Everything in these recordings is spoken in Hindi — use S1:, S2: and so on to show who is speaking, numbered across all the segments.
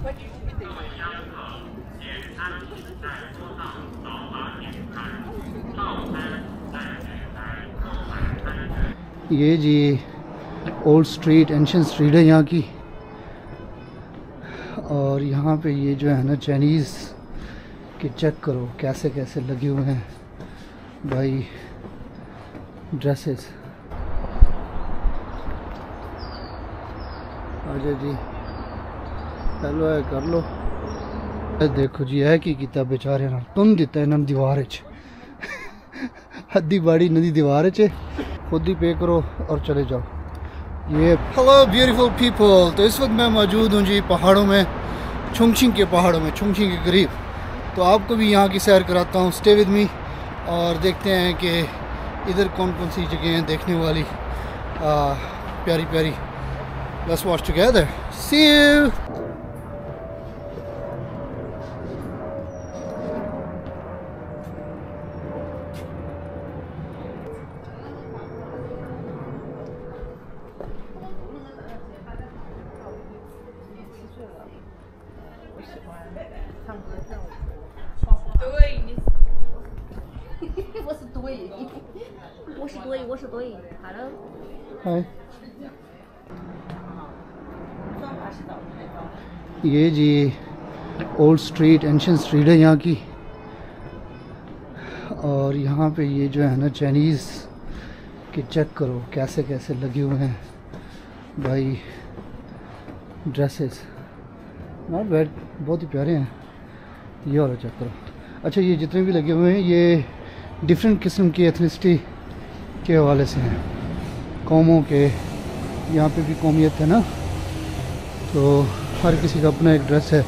S1: ये जी ओल्ड स्ट्रीट, एंशिएंट स्ट्रीट है यहाँ की। और यहाँ पे ये जो है ना चाइनीज़ के, चेक करो कैसे कैसे लगे हुए हैं भाई ड्रेसेस। आजा जी, हेलो है कर लो। देखो जी है कि किता बेचारे ना तुम दिता इन्होंने दीवार च अद्धी बाड़ी नदी दीवार च, खुद ही पे करो और चले जाओ। ये हेलो ब्यूटीफुल पीपल। तो इस वक्त मैं मौजूद हूँ जी पहाड़ों में, चोंगशिंग के पहाड़ों में, चोंगशिंग के करीब। तो आपको भी यहाँ की सैर कराता हूँ, स्टे विद मी, और देखते हैं कि इधर कौन कौन सी जगह हैं देखने वाली प्यारी प्यारी। Let's watch together, see you.
S2: Hello。
S1: hi. ये जी ओल्ड स्ट्रीट, एंशिएंट स्ट्रीट है यहाँ की। और यहाँ पे ये जो है ना चाइनीज़ के, चेक करो कैसे कैसे लगे हुए हैं भाई ड्रेसेस। नॉट बैड, बहुत ही प्यारे हैं। ये वाला चेक करो। अच्छा, ये जितने भी लगे हुए हैं ये डिफरेंट किस्म की एथनिसिटी के हवाले से हैं, कौमों के। यहाँ पे भी कौमियत है ना, तो हर किसी का अपना एक ड्रेस है।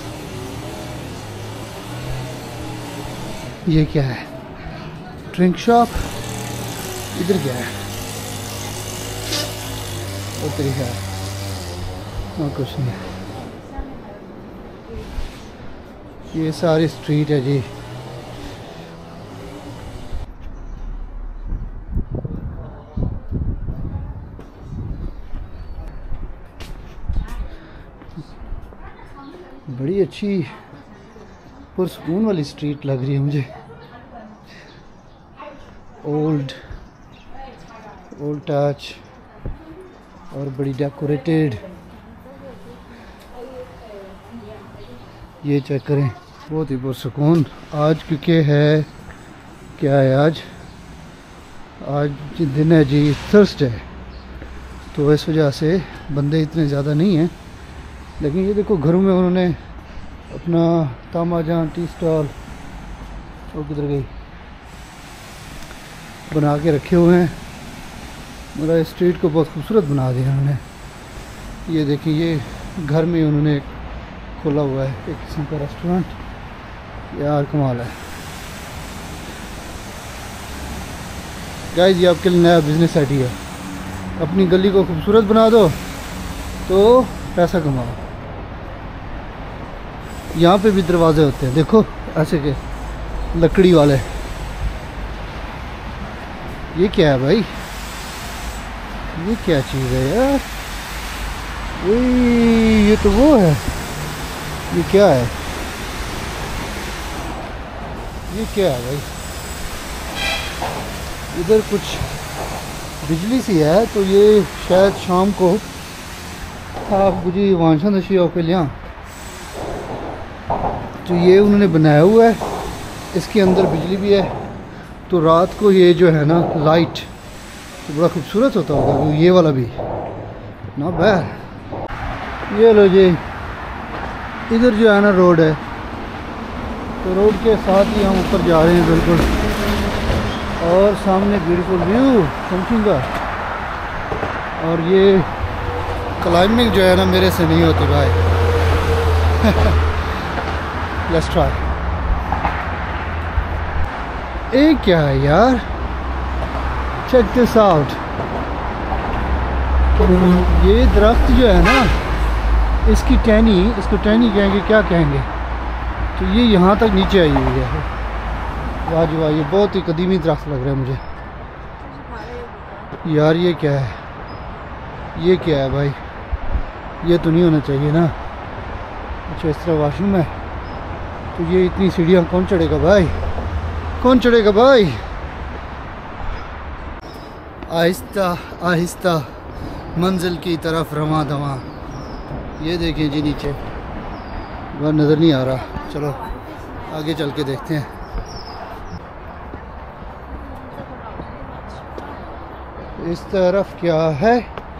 S1: ये क्या है? Drink shop. इधर क्या है? और तरीका है और कुछ नहीं। ये सारी स्ट्रीट है जी। बड़ी अच्छी पुरसकून वाली स्ट्रीट लग रही है मुझे। ओल्ड टच और बड़ी डेकोरेटेड। ये चेक करें, बहुत ही पुरसकून। आज क्योंकि है क्या है, आज दिन है जी थर्सडे, तो इस वजह से बंदे इतने ज़्यादा नहीं हैं। लेकिन ये देखो घरों में उन्होंने अपना तामाजान टी स्टॉल, वो किधर गई, बना के रखे हुए हैं। मतलब इस स्ट्रीट को बहुत खूबसूरत बना दिया उन्होंने। ये देखिए, ये घर में उन्होंने खोला हुआ है एक किस्म का रेस्टोरेंट। यार कमाल है गाइस, ये आपके लिए नया बिजनेस आइडिया। अपनी गली को खूबसूरत बना दो तो पैसा कमाओ। यहाँ पे भी दरवाजे होते हैं, देखो ऐसे के लकड़ी वाले। ये क्या है भाई? ये क्या चीज़ है यार? ये तो वो है। ये क्या है? ये क्या है भाई? इधर कुछ बिजली सी है, तो ये शायद शाम को आप मुझे वांछन दशी पे लिया। तो ये उन्होंने बनाया हुआ है, इसके अंदर बिजली भी है, तो रात को ये जो है ना लाइट तो बड़ा खूबसूरत होता होगा। ये वाला भी ना बैड। ये लो जी, इधर जो है ना रोड है, तो रोड के साथ ही हम ऊपर जा रहे हैं बिल्कुल। और सामने ब्यूटीफुल व्यू चोंगशिंग का। और ये क्लाइंबिंग जो है ना मेरे से नहीं होती भाई। Let's try. ये क्या है यार? Check this out. ये दरख्त जो है ना, इसकी टहनी, इसको टहनी कहेंगे, क्या कहेंगे, तो ये यहाँ तक नीचे आई हुई है। वाह जी वाह, ये बहुत ही कदीमी दरख्त लग रहा है मुझे यार। ये क्या है? ये क्या है भाई? ये तो नहीं होना चाहिए ना। अच्छा इस तरह वॉशरूम है। तो ये इतनी सीढ़ियाँ कौन चढ़ेगा भाई, कौन चढ़ेगा भाई। आहिस्ता आहिस्ता मंजिल की तरफ रवां दवां। ये देखें जी नीचे वह नज़र नहीं आ रहा, चलो आगे चल के देखते हैं। इस तरफ क्या है,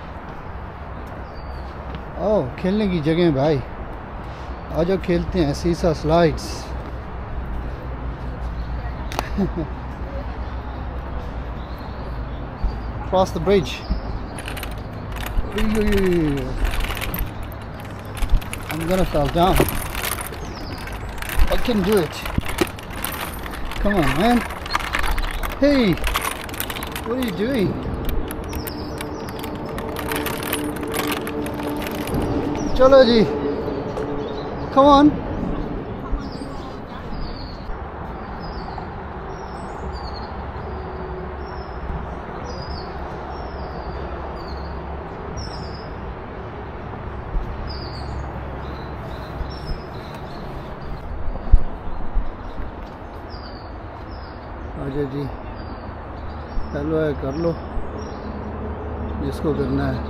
S1: ओह खेलने की जगह है भाई, आ जाओ खेलते हैं। Seesaw slides cross the bridge. I'm gonna fall down. I can do it. Come on, man. Hey, what are you doing? चलो जी, come on. आजा जी, हेलो है कर लो जिसको करना है।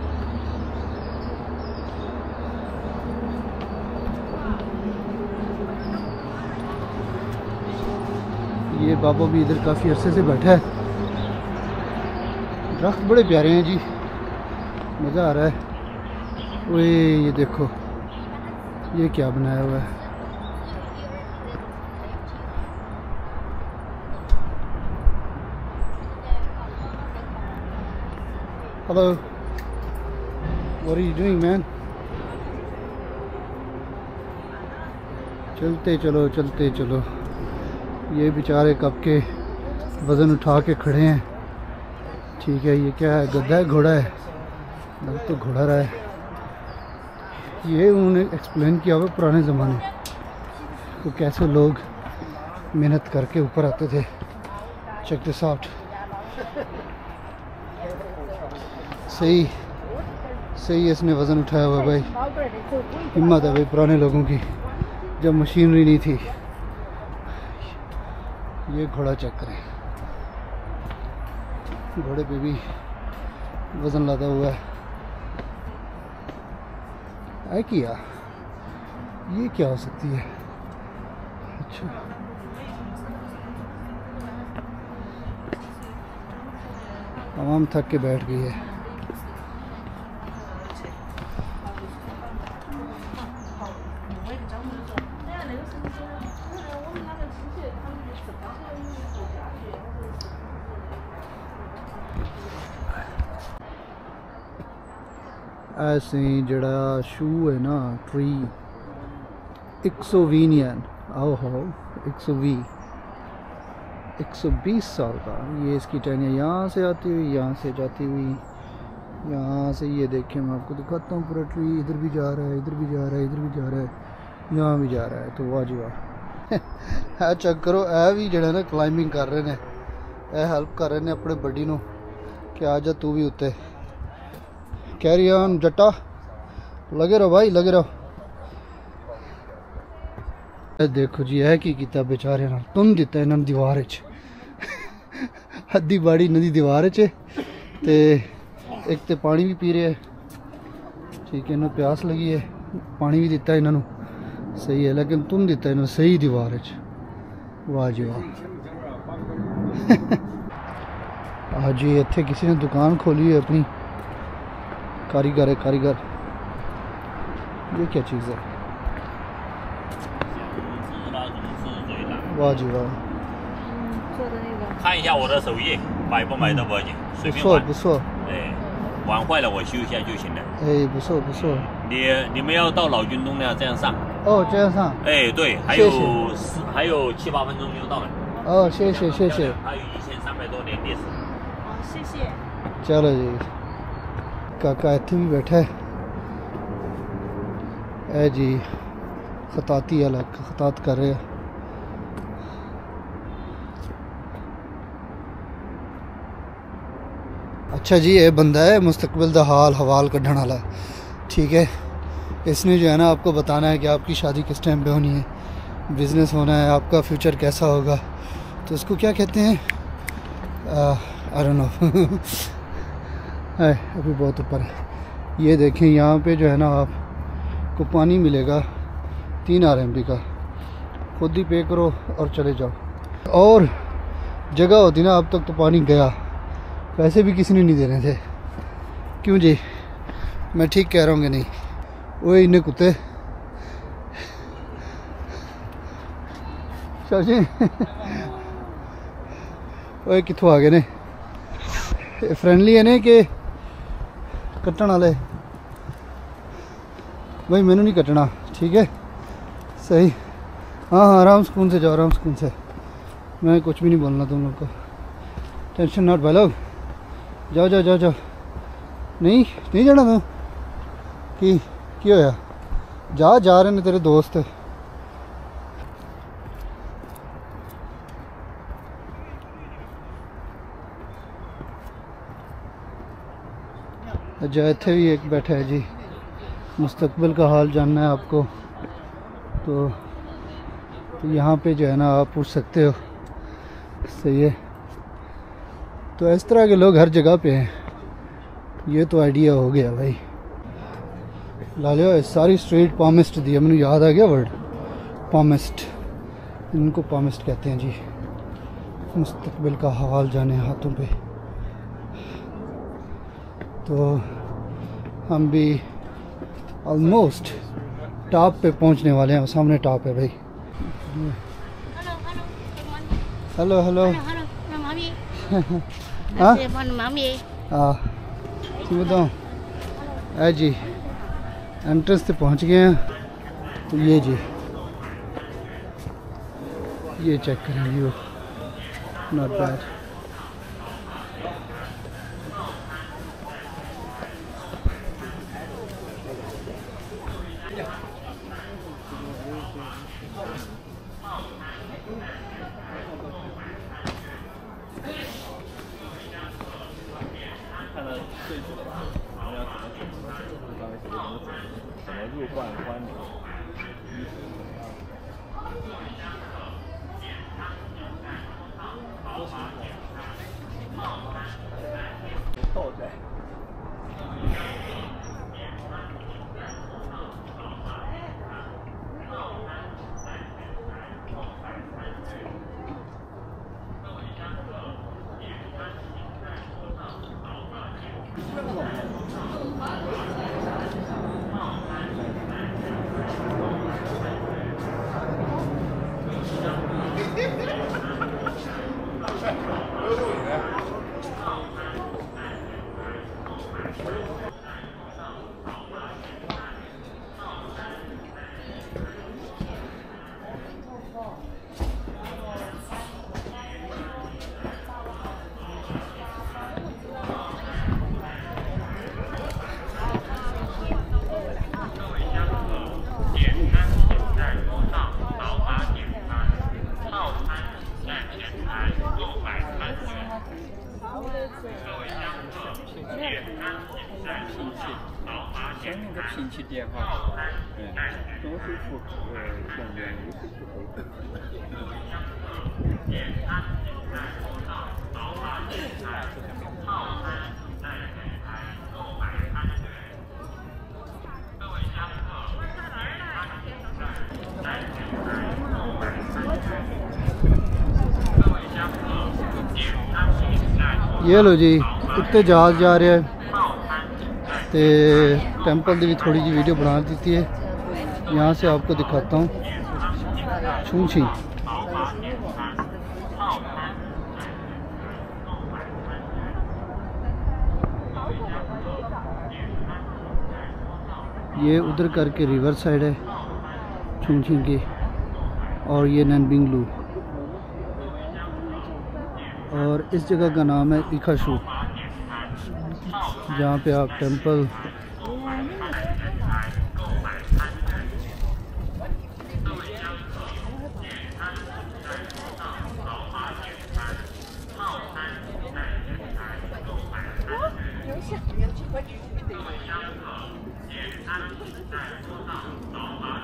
S1: ये बाबा भी इधर काफ़ी अरसे से बैठा है। दरख्त बड़े प्यारे हैं जी, मज़ा आ रहा है। ओए ये देखो ये क्या बनाया हुआ है। Hello, what are you doing man? चलते चलो चलते चलो। ये बेचारे कब के वज़न उठा के खड़े हैं। ठीक है, ये क्या है, गधा है घोड़ा है, लग तो घोड़ा रहा है। ये उन्होंने एक्सप्लेन किया हुआ पुराने ज़माने तो कैसे लोग मेहनत करके ऊपर आते थे। Check this out. सही सही इसने वज़न उठाया हुआ भाई, हिम्मत है भाई पुराने लोगों की, जब मशीनरी नहीं थी। ये घोड़ा चेक करें, घोड़े पे भी वज़न लादा हुआ है किया। ये क्या हो सकती है। अच्छा आवाम थक के बैठ गई है। ऐसे जड़ा शू है ना ट्री 120 येन, आओ हो 120 साल का। ये इसकी टहनियाँ यहाँ से आती हुई, यहाँ से जाती हुई, यहाँ से ये देखें मैं आपको दिखाता हूँ पूरा ट्री। इधर भी जा रहा है, इधर भी जा रहा है, इधर भी जा रहा है, यहाँ भी जा रहा है। तो वाह जी वाह है चेक करो। ए भी जड़ा ना क्लाइंबिंग कर रहे हैं, ए हेल्प कर रहे हैं अपने बड्डी नू कि आ जा तू भी उत्ते। कैरी ऑन जट्टा, लगे रहो भाई लगे रहो। देखो जी है की किता बेचारे नाल तुम दिता इन्होंने दीवार च अद्धी बाड़ी नदी दीवार च ते एक तो पानी भी पी रहे है। ठीक है, इन्होंने प्यास लगी है, पानी भी दिता इन्होंने सही है, लेकिन तुम दिता इन्होंने सही दीवार च। वाह जी वाह हाँ जी, इत्थे किसी ने दुकान खोली है अपनी, कारीगर है कारीगर। ये क्या चीज़ है, वाह जी वाह।
S2: 看一下我的首页，买不买都不要紧，随
S1: 不
S2: 便玩。
S1: 错不错，
S2: 哎，玩坏了我修一下就行了。
S1: 哎，不错不错。
S2: 你们要到老君东的这样上。
S1: 哦，这样上。
S2: 哎，对，还有7、8分钟就到了。
S1: 哦，谢谢谢谢。
S2: 还有1300多年历史。
S3: 好，谢谢。
S1: चलो जी, काका इत्थे भी बैठा है। ए जी खताती अलग खतात कर रहे हैं। अच्छा जी, ये बंदा है मुस्तकबिल दा हाल हवाल कढ़न वाला। ठीक है, इसने जो है ना आपको बताना है कि आपकी शादी किस टाइम पे होनी है, बिज़नेस होना है, आपका फ्यूचर कैसा होगा। तो उसको क्या कहते हैं, आई डोंट नो। अभी बहुत ऊपर है। ये देखें यहाँ पे जो है ना आपको पानी मिलेगा 3 RMB का, खुद ही पे करो और चले जाओ। और जगह होती ना अब तक तो पानी गया, पैसे भी किसी ने नहीं देने थे। क्यों जी, मैं ठीक कह रहा हूँ कि नहीं? वो इन्हें कुत्ते चाची वो कितों आ गए ने, फ्रेंडली है ने कि कट्टन वाले? भाई मैंने नहीं कटना, ठीक है सही। हाँ हाँ आराम सुकून से जाओ, आराम सुकून से, मैं कुछ भी नहीं बोलना तुम लोग को, टेंशन नॉट भाई लोग। जाओ जाओ जाओ जाओ। नहीं नहीं जाना तू की होया? जा रहे ने तेरे दोस्त। अच्छा इतने भी एक बैठा है जी, मुस्तकबिल का हाल जानना है आपको तो यहाँ पे जो है ना आप पूछ सकते हो। सही है, तो इस तरह के लोग हर जगह पे हैं, ये तो आइडिया हो गया भाई। ला लियो सारी स्ट्रीट पामिस्ट दी है, मैंने याद आ गया वर्ड पामिस्ट, इनको पामिस्ट कहते हैं जी। मुस्तकबिल का हाल जाने हाथों पे। तो हम भी ऑलमोस्ट टॉप पे पहुंचने वाले हैं, सामने टॉप है भाई। हेलो हेलो हाँ बताओ है जी, एंट्रेंस पे पहुंच गए हैं। तो ये जी ये चेक करें, व्यू नॉट बैड। ये लो जी उत्ते जहाज जा रहा है तो टैंपल की भी थोड़ी जी वीडियो बना दी है। यहाँ से आपको दिखाता हूँ छूछी। ये उधर करके रिवर साइड है छूछी की, और ये नैनबिंगलू, और इस जगह का नाम है इखाशू, जहाँ पे आप टेंपल
S3: 7块9一对。